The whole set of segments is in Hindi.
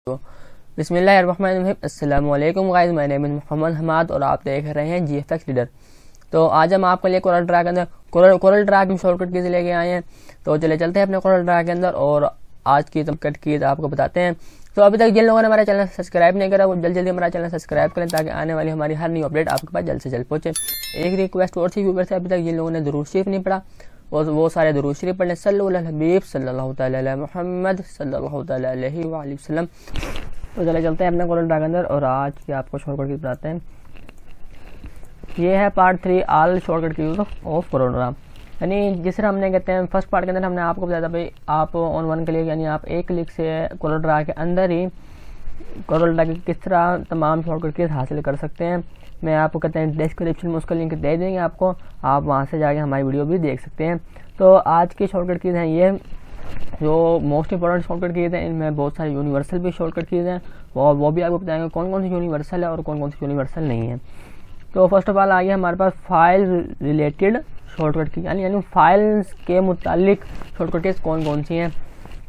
बिस्मिल्लाहिर्रहमानिर्रहीम। अस्सलाम वालेकुम guys, my name is Mohammad Hamad और आप देख रहे हैं GFX लीडर। तो आज हम आपके लिए कोरल ड्रा के अंदर कोरल ड्रा की शॉर्टकट कीज लेके आए हैं। तो चले चलते हैं अपने कोरल ड्रा के अंदर और आज की शॉर्टकट कीज आपको बताते हैं। तो अभी तक जिन लोगों ने हमारा चैनल सब्सक्राइब नहीं करा वो जल्दी हमारा चैनल सब्सक्राइब करें ताकि आने वाली हमारी हर नई अपडेट आपके पास जल्द से जल्द पहुंचे। एक रिक्वेस्ट और थी व्यूअर से, अभी तक जिन लोगों ने दुरूद शरीफ नहीं पढ़ा वो सारे दुरूद शरीफ पढ़ लें। सल्लल्लाहु अलैहि हबीब सल्लल्लाहु तआला अलैहि मुहम्मद सल्लल्लाहु तआला अलैहि वसल्लम। तो चले चलते हैं अपने कोरल ड्रा के अंदर और आज की आपको शॉर्टकट कीज बताते हैं। ये है part 3 all shortcut keys of Corel Draw, यानी जिसे हमने कहते हैं फर्स्ट पार्ट के अंदर हमने आपको बताया था भाई आप ऑन वन क्लिक यानी आप एक क्लिक से कोरल ड्रा के अंदर ही कोरल ड्रा की किस तरह तमाम शॉर्टकट कीज हासिल कर सकते हैं। मैं आपको कहते हैं डिस्क्रिप्शन में उसका लिंक दे देंगे आपको, आप वहाँ से जाके हमारी वीडियो भी देख सकते हैं। तो आज की शॉर्टकट कीज हैं ये जो मोस्ट इंपॉर्टेंट शॉर्टकट कीज हैं, इनमें बहुत सारे यूनिवर्सल भी शॉर्टकट कीज हैं और वो भी आपको बताएंगे कौन कौन सी यूनिवर्सल है और कौन कौन सी यूनिवर्सल नहीं है। तो फर्स्ट ऑफ ऑल आइए हमारे पास फाइल रिलेटेड शॉर्टकट की यानी फाइल्स के मुतालिक शॉर्टकट कीज कौन कौन सी हैं।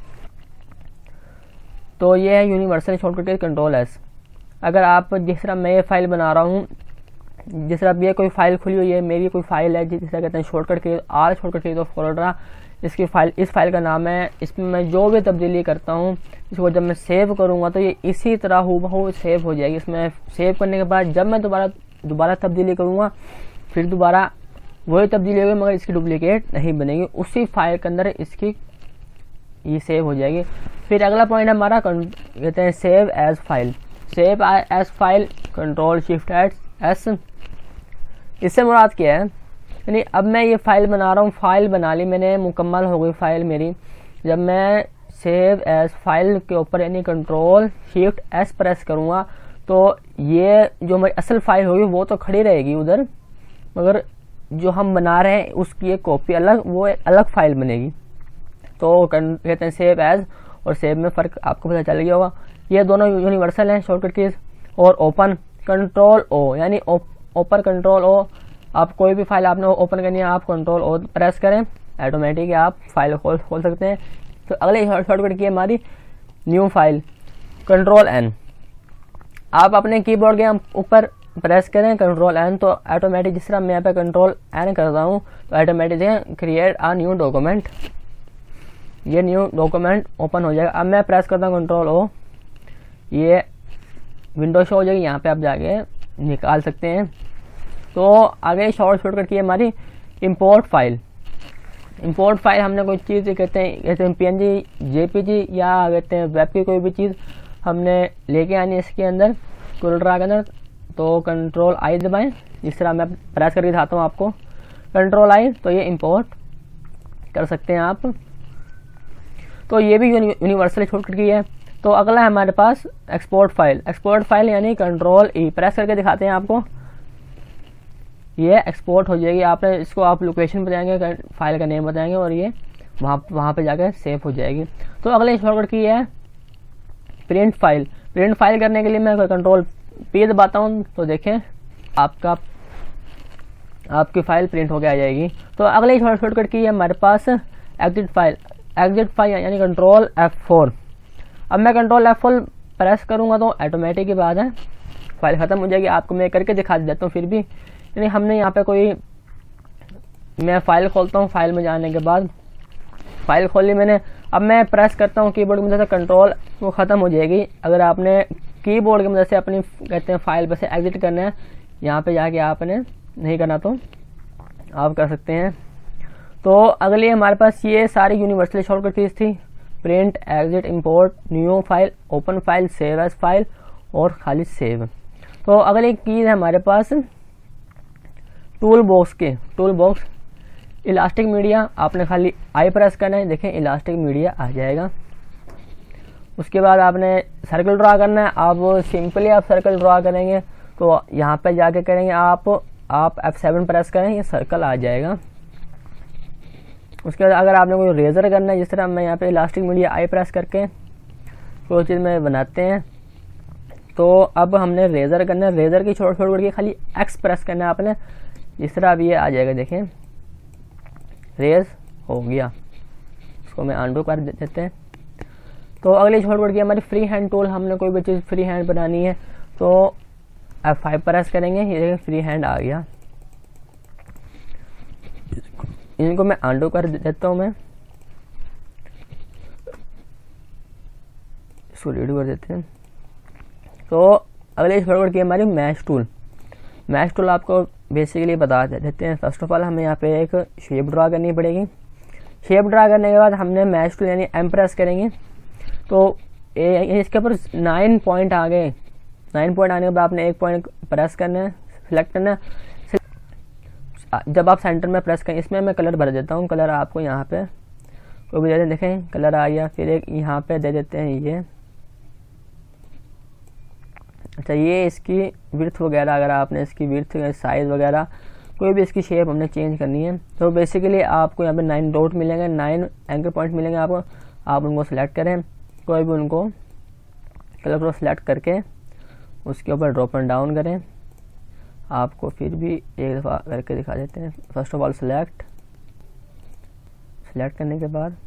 तो ये है universal shortcut keys control S. अगर आप जिस तरह मैं ये फाइल बना रहा हूँ, जिस तरह ये कोई फाइल खुली हुई है, मेरी कोई फाइल है जिस तरह कहते हैं shortcut keys all shortcut keys of Corel Draw, इसकी फाइल इस फाइल का नाम है। इसमें मैं जो भी तब्दीली करता हूँ इसको जब मैं सेव करूँगा तो ये इसी तरह हूबहू सेव हो जाएगी। इसमें सेव करने के बाद जब मैं दोबारा तब्दीली करूँगा फिर दोबारा वही तब्दीली होगी मगर इसकी डुप्लीकेट नहीं बनेगी, उसी फाइल के अंदर इसकी ये सेव हो जाएगी। फिर अगला पॉइंट हमारा कहते हैं save as file. Save as file control shift S. इससे मुराद क्या है, यानी अब मैं ये फाइल बना रहा हूँ, फाइल बना ली मैंने, मुकम्मल हो गई फाइल मेरी। जब मैं सेव एज फाइल के ऊपर यानी कंट्रोल शिफ्ट एस प्रेस करूँगा तो ये जो हमारी असल फाइल होगी वो तो खड़ी रहेगी उधर, मगर जो हम बना रहे हैं उसकी एक कॉपी अलग, वो एक अलग फाइल बनेगी। तो कहते हैं सेव एज और सेव में फ़र्क आपको पता चल गया होगा। ये दोनों यूनिवर्सल हैं शॉर्टकट कीज। और ओपन कंट्रोल ओ यानी ओपन कंट्रोल ओ, आप कोई भी फाइल आपने ओपन करनी है आप कंट्रोल ओ प्रेस करें, ऑटोमेटिक आप फाइल खोल सकते हैं। तो अगले शॉर्टकट की हमारी न्यू फाइल कंट्रोल एन। आप अपने कीबोर्ड के ऊपर प्रेस करें कंट्रोल एन तो ऑटोमेटिक जिस तरह मैं यहाँ पे कंट्रोल एन करता हूँ तो automatic create a new document, ये न्यू डॉक्यूमेंट ओपन हो जाएगा। अब मैं प्रेस करता हूँ कंट्रोल ओ, ये विंडो शो हो जाएगी, यहाँ पे आप जाके निकाल सकते हैं। तो आगे शॉर्टकट की है हमारी इंपोर्ट फाइल। इंपोर्ट फाइल हमने कोई चीज़ कहते हैं PNG JPG या कहते हैं वेब की कोई भी चीज़ हमने लेके आनी है इसके अंदर कोरल ड्रा के अंदर। तो कंट्रोल आई दबाएं, जिस तरह मैं प्रेस करके दिखाता हूँ आपको, कंट्रोल आई तो ये इंपोर्ट कर सकते हैं आप। तो ये भी यूनिवर्सल शॉर्टकट की है। तो अगला है हमारे पास एक्सपोर्ट फाइल। एक्सपोर्ट फाइल यानी कंट्रोल ई प्रेस करके दिखाते हैं आपको, ये एक्सपोर्ट हो जाएगी। आपने इसको आप लोकेशन बताएंगे, फाइल का नेम बताएंगे और ये वहाँ पे जाकर सेव हो जाएगी। तो अगले शॉर्टकट की है प्रिंट फाइल। प्रिंट फाइल करने के लिए मैं कंट्रोल पी दबाता हूँ तो देखें आपकी फाइल प्रिंट होकर आ जाएगी। तो अगले शॉर्टकट की है हमारे पास एग्जिट फाइल। एग्जिट फाइल यानी कंट्रोल F4। अब मैं कंट्रोल F4 प्रेस करूँगा तो ऑटोमेटिक की बात है फाइल ख़त्म हो जाएगी। आपको मैं करके दिखा देता हूँ फिर भी, यानी हमने यहाँ पे कोई, मैं फाइल खोलता हूँ, फाइल में जाने के बाद फाइल खोली मैंने, अब मैं प्रेस करता हूँ कीबोर्ड की मदद से कंट्रोल, वो ख़त्म हो जाएगी। अगर आपने कीबोर्ड की मदद से अपनी कहते हैं फाइल पर से एग्जिट करना है, यहाँ पे जाके आपने नहीं करना तो आप कर सकते हैं। तो अगली हमारे पास ये सारी यूनिवर्सल शॉर्टकट कीज थी, print, exit, import, new file, open file, save as file और खाली सेव। तो अगली कीज है हमारे पास टूल बॉक्स के। टूल बॉक्स इलास्टिक मीडिया, आपने खाली आई प्रेस करना है, देखें इलास्टिक मीडिया आ जाएगा। उसके बाद आपने सर्कल ड्रा करना है, आप सिंपली आप सर्कल ड्रा करेंगे तो यहाँ पे जाके करेंगे आप F7 प्रेस करें, ये सर्कल आ जाएगा। उसके बाद अगर आपने कोई रेजर करना है, जिस तरह मैं यहाँ पे इलास्टिक मीडिया आई प्रेस करके कोई चीज़ में बनाते हैं, तो अब हमने रेजर करना है। रेजर की शॉर्टकट की खाली X प्रेस करना है आपने, जिस तरह अब ये आ जाएगा, देखें रेज हो गया। इसको मैं अनडू कर देते हैं। तो अगली शॉर्टकट की हमारी फ्री हैंड टूल, हमने कोई भी चीज़ फ्री हैंड बनानी है तो F5 प्रेस करेंगे, ये फ्री हैंड आ गया। इनको मैं अंडू कर देता हूँ, मैं इसको रीड कर देते हैं। तो अगले शॉर्टकट की हमारी मैश टूल। मैश टूल आपको बेसिकली बता देते हैं। फर्स्ट ऑफ ऑल हमें यहाँ पे एक शेप ड्रा करनी पड़ेगी। शेप ड्रा करने के बाद हमने मैश टूल यानी एम प्रेस करेंगे तो इसके ऊपर 9 पॉइंट आ गए। 9 पॉइंट आने के बाद आपने एक पॉइंट प्रेस करना है, सिलेक्ट करना है। जब आप सेंटर में प्रेस करें, इसमें मैं कलर भर देता हूँ। कलर आपको यहाँ पे कोई भी दे देखें, कलर आ गया। फिर एक यहाँ पे दे देते हैं ये, अच्छा ये इसकी विड्थ वगैरह, अगर आपने इसकी विड्थ साइज़ वगैरह कोई भी इसकी शेप हमने चेंज करनी है तो बेसिकली आपको यहाँ पे 9 डॉट मिलेंगे, 9 एंकर पॉइंट मिलेंगे आपको। आप उनको सेलेक्ट करें, कोई भी उनको कलर को सेलेक्ट करके उसके ऊपर ड्रॉप एंड डाउन करें। आपको फिर भी एक दफ़ा करके दिखा देते हैं। फर्स्ट ऑफ ऑल सेलेक्ट करने के बाद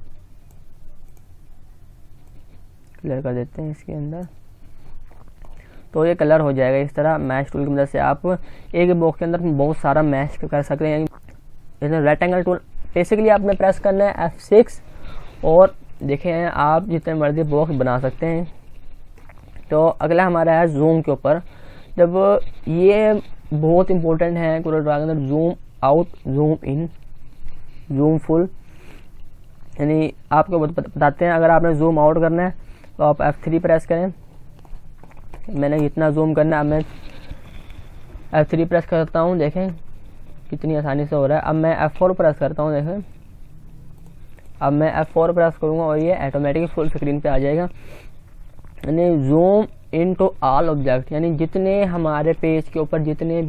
कलर कर देते हैं इसके अंदर, तो ये कलर हो जाएगा। इस तरह मैश टूल की मदद से आप एक बॉक्स के अंदर बहुत सारा मैश कर सकते हैं। रेक्टेंगल टूल बेसिकली आपने प्रेस करना है F6 और देखें आप जितने मर्जी बॉक्स बना सकते हैं। तो अगला हमारा है जूम के ऊपर। जब ये बहुत इंपॉर्टेंट है कोरल ड्रा के अंदर, zoom out, zoom in, zoom full, यानी आपको बताते हैं। अगर आपने जूम आउट करना है तो आप F3 प्रेस करें। मैंने इतना जूम करना है, अब मैं F3 प्रेस करता हूँ, देखें कितनी आसानी से हो रहा है। अब मैं F4 प्रेस करता हूँ, देखें अब मैं F4 प्रेस करूँगा और ये ऑटोमेटिक फुल स्क्रीन पे आ जाएगा। यानी zoom in to all object, यानी जितने हमारे पेज के ऊपर जितना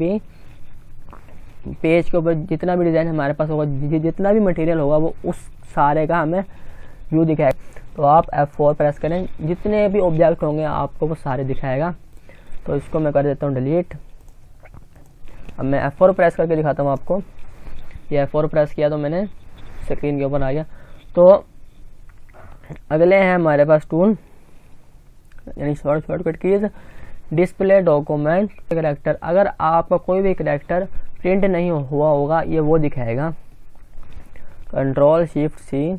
भी डिज़ाइन हमारे पास होगा, जितना भी मटेरियल होगा वो उस सारे का हमें व्यू दिखाएगा। तो आप F4 प्रेस करें, जितने भी ऑब्जेक्ट होंगे आपको वो सारे दिखाएगा। तो इसको मैं कर देता हूँ डिलीट। अब मैं F4 प्रेस करके दिखाता हूँ आपको। ये F4 प्रेस किया तो मैंने स्क्रीन के ऊपर आ गया। तो अगले हैं हमारे पास टूल, यानी shortcut keys, display document character. अगर आपका कोई भी कैरेक्टर प्रिंट नहीं हुआ होगा ये वो दिखाएगा। Ctrl+Shift+C।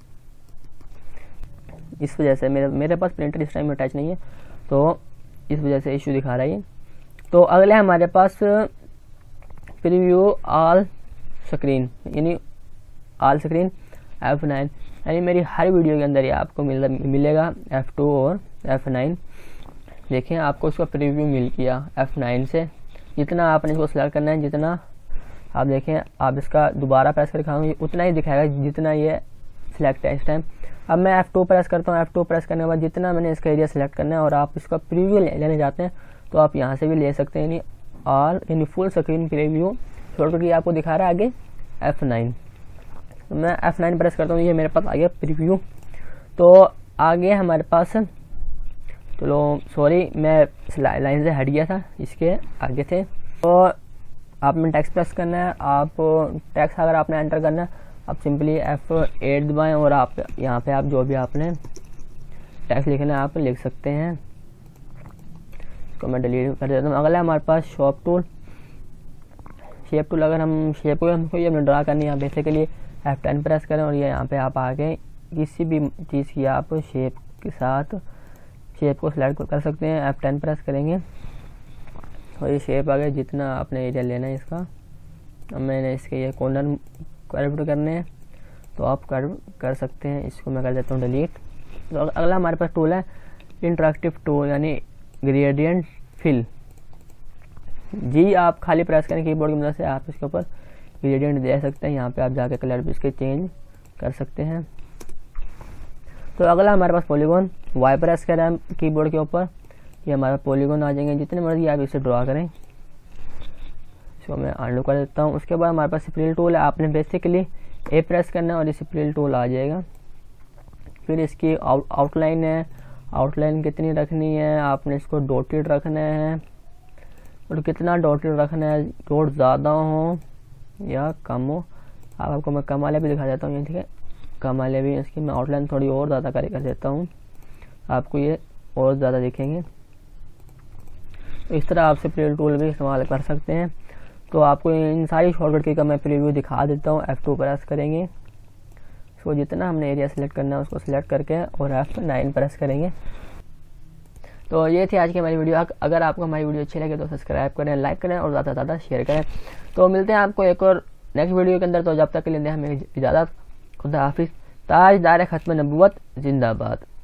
इस वजह से मेरे पास प्रिंटर इस टाइम में अटैच नहीं है तो इस वजह से इशू दिखा रहा है ये। तो अगले हमारे पास प्रीव्यू ऑल स्क्रीन, यानी ऑल स्क्रीन F9, यानी मेरी हर वीडियो के अंदर ये आपको मिलेगा F2 और F9। देखें आपको इसका प्रीव्यू मिल गया F9 से। जितना आपने इसको सेलेक्ट करना है, जितना आप देखें, आप इसका दोबारा प्रेस कर दिखाऊंगी उतना ही दिखाएगा जितना ये सिलेक्ट है इस टाइम। अब मैं F2 प्रेस करता हूँ। F2 प्रेस करने के बाद जितना मैंने इसका एरिया सेलेक्ट करना है और आप इसका प्रीव्यू लेने जाते हैं तो आप यहाँ से भी ले सकते हैं, यानी ऑल, यानी फुल स्क्रीन प्रीव्यू। शॉर्टकट की आपको दिखा रहा है आगे F9। तो मैं F9 प्रेस करता हूँ, ये मेरे पास आ गया प्रीव्यू। तो आगे हमारे पास, चलो सॉरी मैं लाइन से हट गया था, इसके आगे थे। तो आपने टेक्स्ट प्रेस करना है। आप टेक्स्ट अगर आपने एंटर करना है आप सिंपली F8 दबाएं और आप यहाँ पे आप जो भी आपने टेक्स्ट लिखना है आप लिख सकते हैं। इसको मैं डिलीट कर देता हूँ। अगला हमारे पास शॉप टूल, शेप टूल। अगर हम शेप को हमको ये अपने ड्रा करनी है, बेसिकली F10 प्रेस करें और ये यहाँ पे आप आगे किसी भी चीज़ की आप शेप के साथ शेप को सिलेक्ट कर सकते हैं। F10 प्रेस करेंगे और ये शेप आ गया। जितना आपने एरिया लेना है इसका, अब मैंने इसके ये कॉर्नर कर्व करने हैं तो आप कर्व कर सकते हैं। इसको मैं कर देता हूँ डिलीट। तो अगला हमारे पास टूल है इंटरेक्टिव टूल, यानी ग्रेडियंट फिल। जी आप खाली प्रेस करें कीबोर्ड की मदद से, आप इसके ऊपर ग्रेडियंट दे सकते हैं। यहाँ पे आप जाके कलर भी इसके चेंज कर सकते हैं। तो अगला हमारे पास पॉलीगॉन, वाई प्रेस करें हम कीबोर्ड के ऊपर, ये हमारा पॉलीगॉन आ जाएंगे। जितने मर्जी आप इसे ड्रा करें। इसको मैं अनडू कर देता हूँ। उसके बाद हमारे पास स्प्रिल टूल है। आपने बेसिकली ए प्रेस करना है और ये स्प्रिल टूल आ जाएगा। फिर इसकी आउटलाइन है, आउटलाइन कितनी रखनी है, आपने इसको डॉटेड रखना है और कितना डॉटेड रखना है, डॉट ज़्यादा हो या कम हो। आपको मैं कम वाले भी दिखा देता हूँ, ये ठीक है, कम वाले भी। इसकी मैं आउटलाइन थोड़ी और ज़्यादा कर देता हूँ। आपको ये और ज़्यादा दिखेंगे। तो इस तरह आप प्रिव्यू टूल भी इस्तेमाल कर सकते हैं। तो आपको इन सारी शॉर्टकट की का मैं प्रीव्यू दिखा देता हूँ। F2 प्रेस करेंगे, सो जितना हमने एरिया सेलेक्ट करना है उसको सिलेक्ट करके और F9 प्रेस करेंगे। तो ये थी आज की हमारी वीडियो। अगर आपको हमारी वीडियो अच्छी लगे तो सब्सक्राइब करें, लाइक करें और ज़्यादा से ज़्यादा शेयर करें। तो मिलते हैं आपको एक और नेक्स्ट वीडियो के अंदर। तो जब तक के लिए हमें इजाज़त, खुदा हाफिज़। ताजदार खत्म नबूवत जिंदाबाद।